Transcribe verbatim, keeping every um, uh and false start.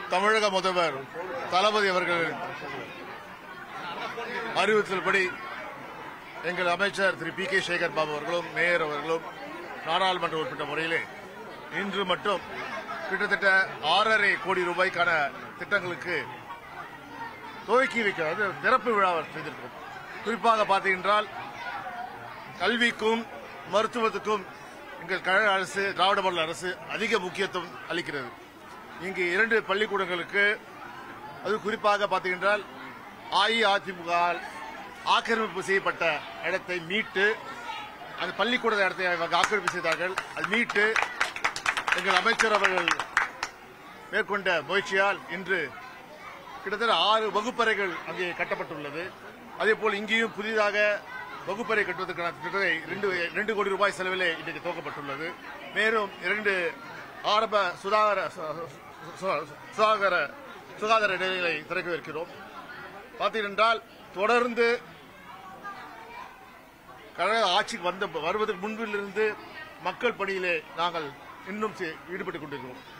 தமிழக முதல்வர் தளபதி அவர்களின் அறிவுறுத்தல்படி எங்கள் அமைச்சர் திரு பி கே சேகர் பாபு அவர்களும் மேயர் அவர்களும் நாடாளுமன்ற உறுப்பினர் முறையிலே இன்று மட்டும் கிட்டத்தட்ட ஆறரை கோடி ரூபாய்க்கான திட்டங்களுக்கு துவக்கி வைக்க திறப்பு விழா செய்திருக்கிறோம். குறிப்பாக பார்த்தீங்கன்றால் கல்விக்கும் மருத்துவத்துக்கும் எங்கள் கழக அரசு திராவிட மாடல் அரசு அதிக முக்கியத்துவம் அளிக்கிறது. இங்கு இரண்டு பள்ளிக்கூடங்களுக்கு அது குறிப்பாக பார்த்தீங்கன்றால் அஇஅதிமுக ஆக்கிரமிப்பு செய்யப்பட்ட இடத்தை மீட்டு அந்த பள்ளிக்கூட இடத்தை ஆக்கிரமிப்பு செய்தார்கள். அது மீட்டு எங்கள் அமைச்சர் அவர்கள் மேற்கொண்ட முயற்சியால் இன்று கிட்டத்தட்ட ஆறு வகுப்பறைகள் அங்கே கட்டப்பட்டுள்ளது. அதேபோல் இங்கேயும் புதிதாக வகுப்பறை கட்டுவதற்கான திட்டத்தை இரண்டு கோடி ரூபாய் செலவிலே இன்றைக்கு துவக்கப்பட்டுள்ளது. மேலும் இரண்டு ஆரம்ப சுகாதார சுகாதார சுகாதார நிலையங்களை திறக்க இருக்கிறோம். பார்த்தீங்கன்றால் தொடர்ந்து கழக ஆட்சிக்கு வந்த வருவதற்கு முன்பிலிருந்து மக்கள் பணியிலே நாங்கள் இன்னும் ஈடுபட்டுக் கொண்டிருக்கிறோம்.